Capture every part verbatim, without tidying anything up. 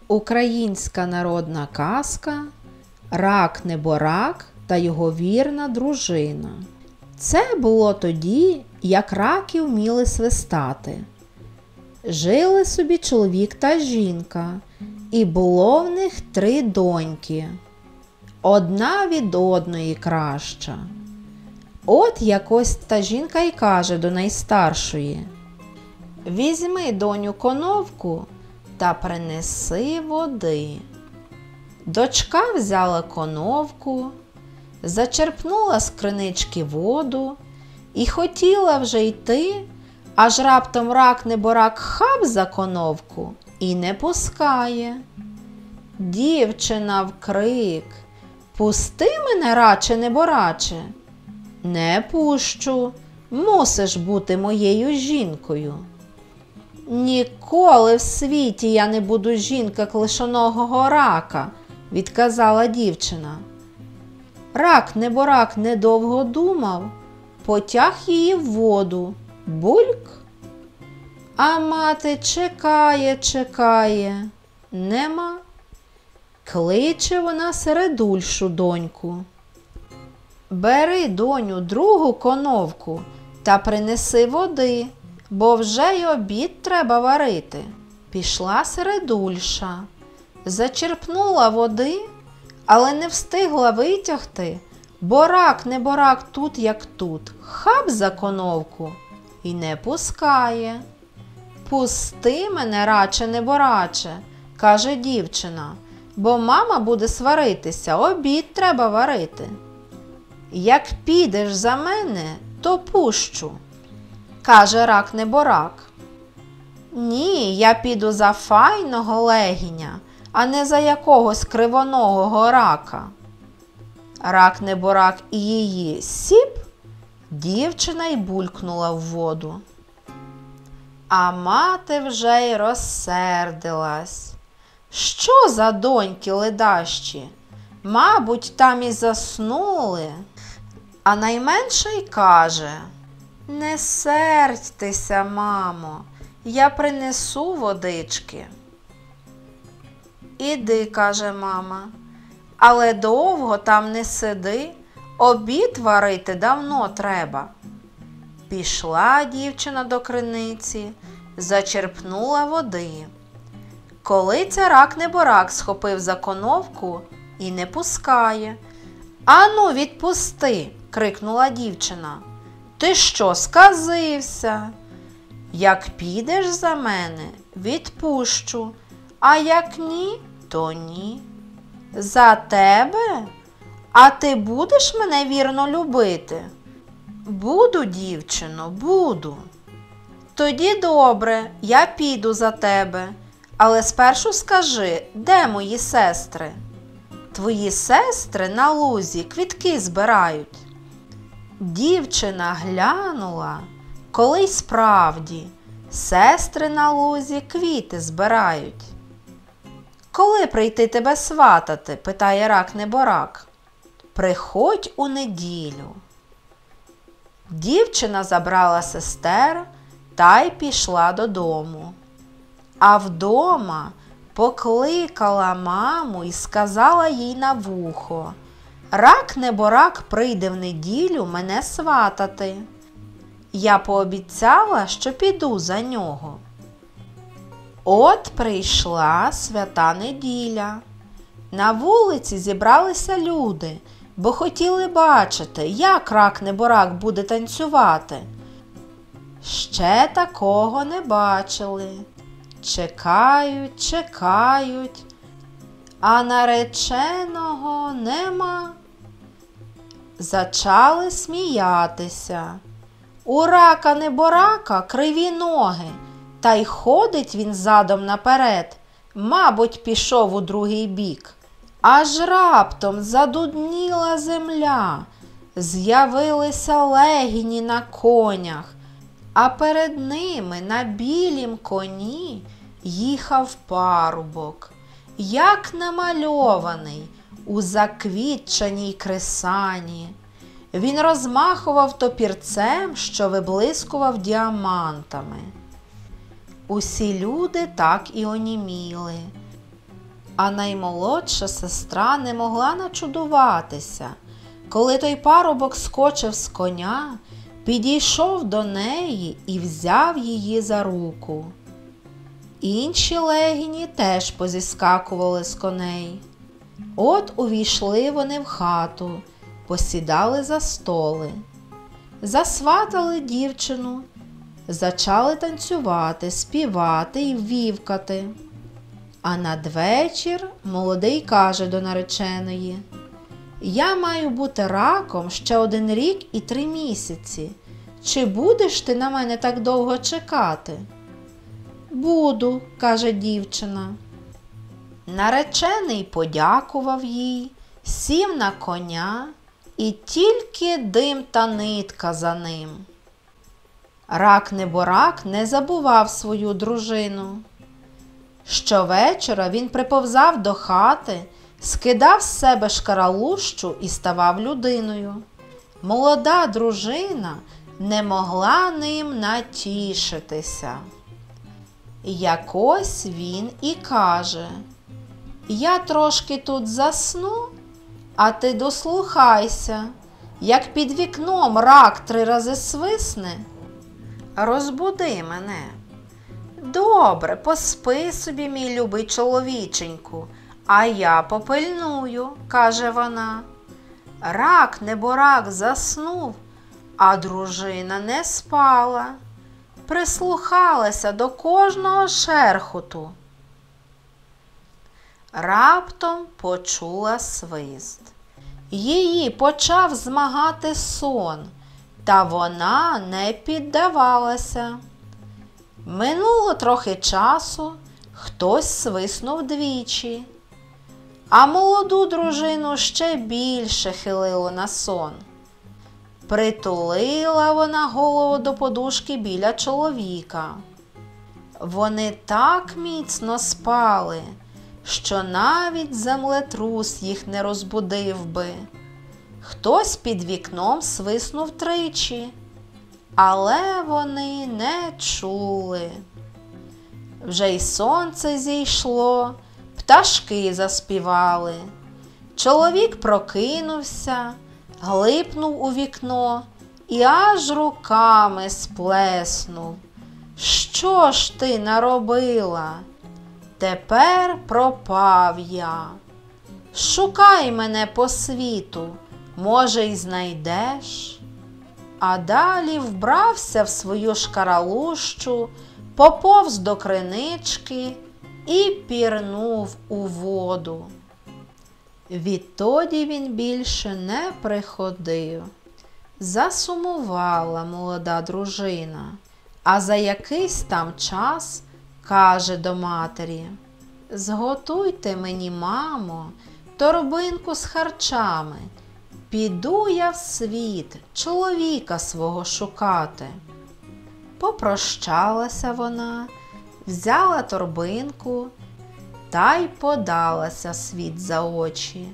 Українська народна казка «Рак-неборак та його вірна дружина». Це було тоді, як раки вміли свистати. Жили собі чоловік та жінка, і було в них три доньки. Одна від одної краща. От якось та жінка й каже до найстаршої: «Візьми, доню, коновку та принеси води». Дочка взяла коновку, зачерпнула з кринички воду і хотіла вже йти, аж раптом рак-неборак хап за коновку і не пускає. Дівчина вкрик: «Пусти мене, раче небораче!» «Не пущу, мусиш бути моєю жінкою». «Ніколи в світі я не буду жінка клишоногого рака», – відказала дівчина. Рак-неборак недовго думав, потяг її в воду. Бульк! А мати чекає, чекає, нема. Кличе вона Середульшу доньку: «Бери, доню, другу коновку та принеси води, бо вже й обід треба варити». Пішла Середульша, зачерпнула води, але не встигла витягти, бо рак-неборак тут як тут, хап за коновку і не пускає. «Пусти мене, раче небораче», – каже дівчина, «бо мама буде сваритися, обід треба варити». «Як підеш за мене, то пущу», – каже рак-неборак. «Ні, я піду за файного легіня, а не за якогось кривоногого рака». Рак-неборак і її сіп, дівчина й булькнула в воду. А мати вже й розсердилась. Що за доньки ледащі? Мабуть, там і заснули. А найменша й каже: «Не сердьтеся, мамо, я принесу водички». «Іди», – каже мама, «але довго там не сиди, обід варити давно треба». Пішла дівчина до криниці, зачерпнула води. Коли це рак-неборак схопив за коновку і не пускає. «Ану, відпусти!» – крикнула дівчина. «Ти що, сказився? Як підеш за мене, відпущу, а як ні, то ні». «За тебе? А ти будеш мене вірно любити?» «Буду, дівчино, буду». «Тоді добре, я піду за тебе, але спершу скажи, де мої сестри?» «Твої сестри на лузі квітки збирають». Дівчина глянула, коли й справді сестри на лузі квіти збирають. «Коли прийти тебе сватати?» – питає рак-неборак. «Приходь у неділю». Дівчина забрала сестер та й пішла додому. А вдома покликала маму і сказала їй на вухо: «Рак-неборак прийде в неділю мене сватати. Я пообіцяла, що піду за нього». От прийшла свята неділя. На вулиці зібралися люди, бо хотіли бачити, як рак-неборак буде танцювати. Ще такого не бачили. Чекають, чекають, а нареченого нема. Зачали сміятися. У рака-неборака криві ноги, та й ходить він задом наперед, мабуть, пішов у другий бік. Аж раптом задудніла земля, з'явилися легіні на конях, а перед ними на білім коні їхав парубок, як намальований у заквітчаній кресані. Він розмахував топірцем, що виблискував діамантами. Усі люди так і оніміли. А наймолодша сестра не могла начудуватися, коли той парубок скочив з коня, підійшов до неї і взяв її за руку. Інші легіні теж позіскакували з коней. От увійшли вони в хату, посідали за столи, засватали дівчину, зачали танцювати, співати і вівкати. А надвечір молодий каже до нареченої: «Я маю бути раком ще один рік і три місяці. Чи будеш ти на мене так довго чекати?» «Буду», – каже дівчина. Наречений подякував їй, сів на коня, і тільки дим та нитка за ним. Рак-неборак не забував свою дружину. Щовечора він приповзав до хати, скидав з себе шкаралущу і ставав людиною. Молода дружина не могла ним натішитися. Якось він і каже: «Я трошки тут засну, а ти дослухайся, як під вікном рак три рази свисне, розбуди мене». «Добре, поспи собі, мій любий чоловіченьку, а я попильную», – каже вона. Рак-неборак заснув, а дружина не спала, прислухалася до кожного шерхоту. Раптом почула свист. Її почав змагати сон, та вона не піддавалася. Минуло трохи часу, хтось свиснув двічі, а молоду дружину ще більше хилило на сон. Притулила вона голову до подушки біля чоловіка. Вони так міцно спали, що навіть землетрус їх не розбудив би. Хтось під вікном свиснув тричі, але вони не чули. Вже й сонце зійшло, пташки заспівали. Чоловік прокинувся, глипнув у вікно і аж руками сплеснув. «Що ж ти наробила? Тепер пропав я. Шукай мене по світу, може, й знайдеш». А далі вбрався в свою шкаралущу, поповз до кринички і пірнув у воду. Відтоді він більше не приходив. Засумувала молода дружина, а за якийсь там час каже до матері: «Зготуйте мені, мамо, торбинку з харчами. Піду я в світ чоловіка свого шукати». Попрощалася вона, взяла торбинку та й подалася світ за очі.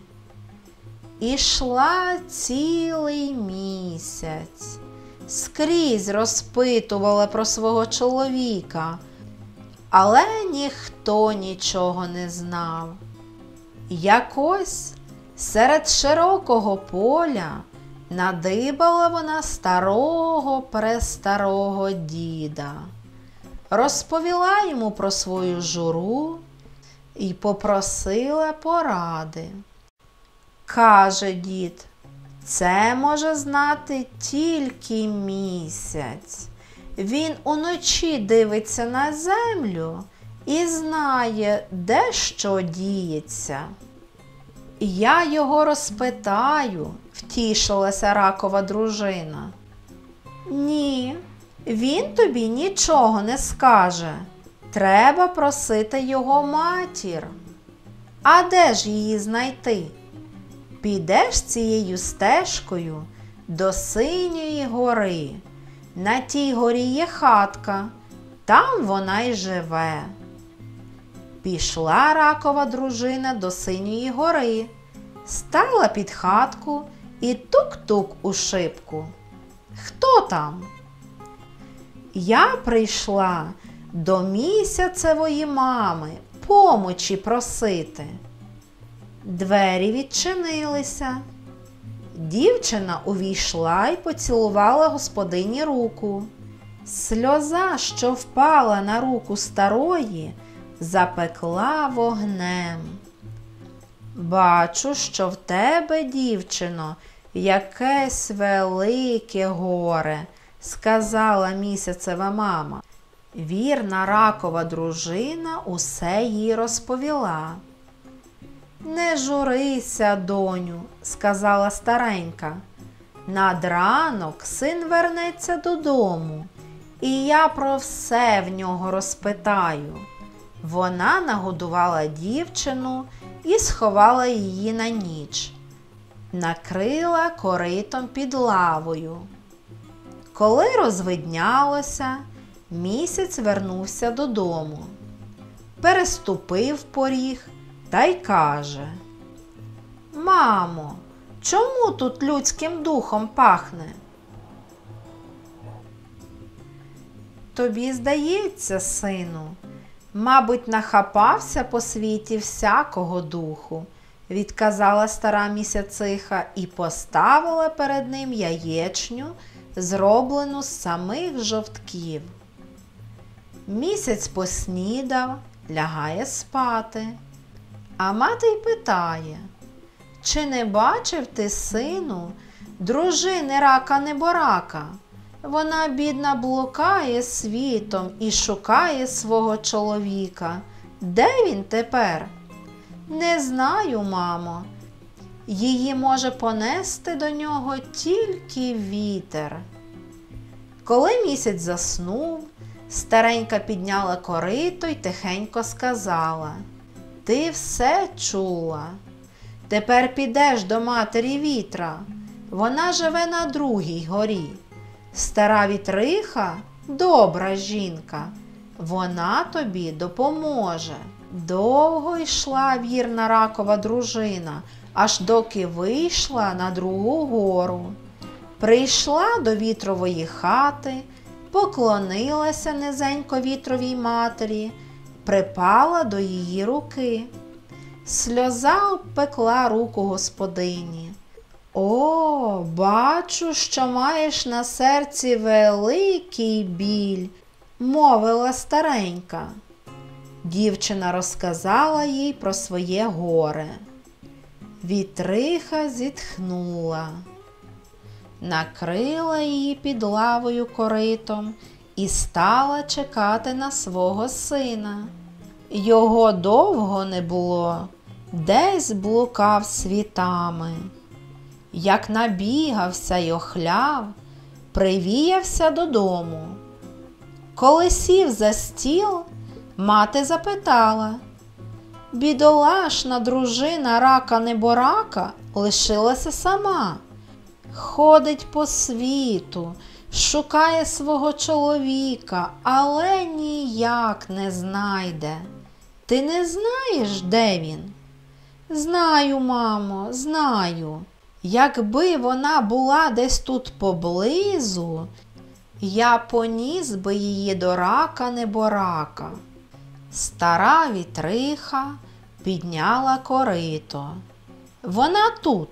Ішла цілий місяць, скрізь розпитувала про свого чоловіка, але ніхто нічого не знав. Якось серед широкого поля надибала вона старого-престарого діда, розповіла йому про свою журу і попросила поради. Каже дід: «Це може знати тільки місяць. Він уночі дивиться на землю і знає, де що діється». «Я його розпитаю», – втішилася ракова дружина. «Ні, він тобі нічого не скаже. Треба просити його матір». «А де ж її знайти?» «Підеш цією стежкою до Синьої гори. На тій горі є хатка, там вона й живе». Пішла ракова дружина до Синьої гори, стала під хатку і тук-тук у шибку. «Хто там?» «Я прийшла до місяцевої мами помочі просити. Двері відчинилися. Дівчина увійшла й поцілувала господині руку. Сльоза, що впала на руку старої, запекла вогнем. «Бачу, що в тебе, дівчино, якесь велике горе», – сказала місяцева мама. Вірна ракова дружина усе їй розповіла. «Не журися, доню», – сказала старенька. «Над ранок син вернеться додому, і я про все в нього розпитаю». Вона нагодувала дівчину і сховала її на ніч. Накрила коритом під лавою. Коли розвиднялося, місяць вернувся додому. Переступив поріг та й каже: «Мамо, чому тут людським духом пахне?» «Тобі здається, сину, мабуть, нахапався по світі всякого духу», – відказала стара місяциха і поставила перед ним яєчню, зроблену з самих жовтків. Місяць поснідав, лягає спати, а мати й питає: «Чи не бачив ти, сину, дружини рака-неборака? Вона, бідна, блукає світом і шукає свого чоловіка. Де він тепер?» «Не знаю, мамо. Її може понести до нього тільки вітер». Коли місяць заснув, старенька підняла корито й тихенько сказала: «Ти все чула. Тепер підеш до матері вітра. Вона живе на другій горі. Стара вітриха – добра жінка. Вона тобі допоможе». Довго йшла вірна ракова дружина, аж доки вийшла на другу гору. Прийшла до вітрової хати, поклонилася низенько вітровій матері, припала до її руки. Сльоза обпекла руку господині. «О, бачу, що маєш на серці великий біль», – мовила старенька. Дівчина розказала їй про своє горе. Вітриха зітхнула, накрила її під лавою коритом і стала чекати на свого сина. Його довго не було, десь блукав світами. Як набігався й охляв, привіявся додому. Коли сів за стіл, мати запитала: «Бідолашна дружина рака-неборака лишилася сама. Ходить по світу, шукає свого чоловіка, але ніяк не знайде. Ти не знаєш, де він?» «Знаю, мамо, знаю. Якби вона була десь тут поблизу, я поніс би її до рака-неборака». Стара вітриха підняла корито. «Вона тут».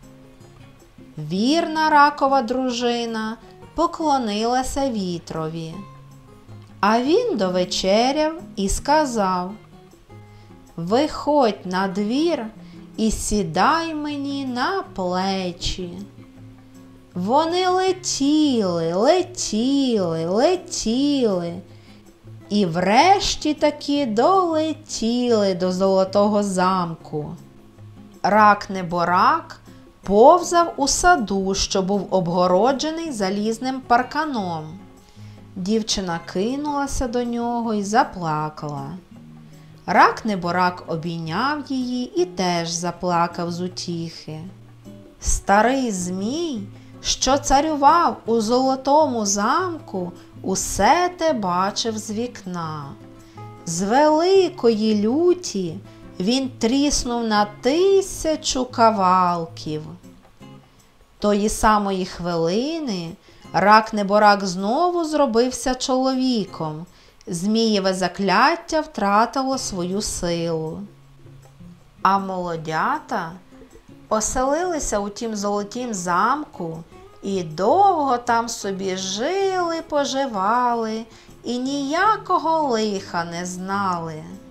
Вірна ракова дружина поклонилася вітрові. А він довечеряв і сказав: «Виходь на двір і сідай мені на плечі». Вони летіли, летіли, летіли і врешті таки долетіли до Золотого замку. Рак-неборак повзав у саду, що був обгороджений залізним парканом. Дівчина кинулася до нього і заплакала. Рак-неборак обійняв її і теж заплакав з утіхи. Старий Змій, що царював у Золотому замку, усе те бачив з вікна. З великої люті він тріснув на тисячу кавалків. Тої самої хвилини рак-неборак знову зробився чоловіком, Змієве закляття втратило свою силу. А молодята оселилися у тім золотім замку і довго там собі жили, поживали і ніякого лиха не знали.